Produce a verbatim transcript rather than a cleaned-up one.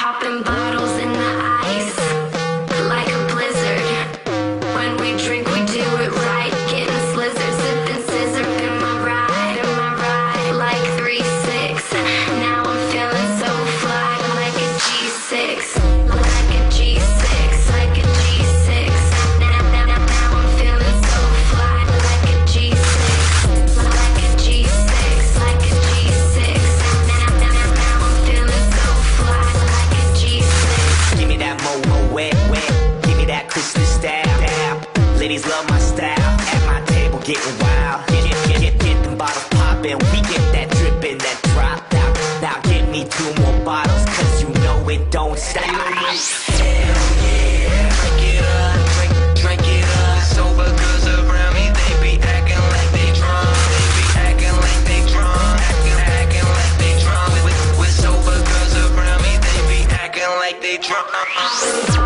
Popping bottles in the ice, like a blizzard. When we drink, we do it right. Getting slizzard, sipping scissor in my ride, in my ride. Like three six. Now I'm feeling so fly, like a G six, like a G six, like a G six. Now, now, now, now I'm feeling so fly, like a G six, like a G six, like a G six. Now, now, now, now I'm feeling so fly, like a G six. Give me that mo-mo wet, wet. Give me that Christmas style. Ladies love my style. At my table getting wild. Get, get, get, get, get them bottles poppin'. We get that drippin', that drop out. Now get me two more bottles, cause you know it don't stop. Hell yeah, drink it up, drink, drink it up. Sober girls around me, they be acting like they drunk. They be acting like they drunk. Acting, acting like they drunk. With, with sober girls around me, they be acting like they drunk.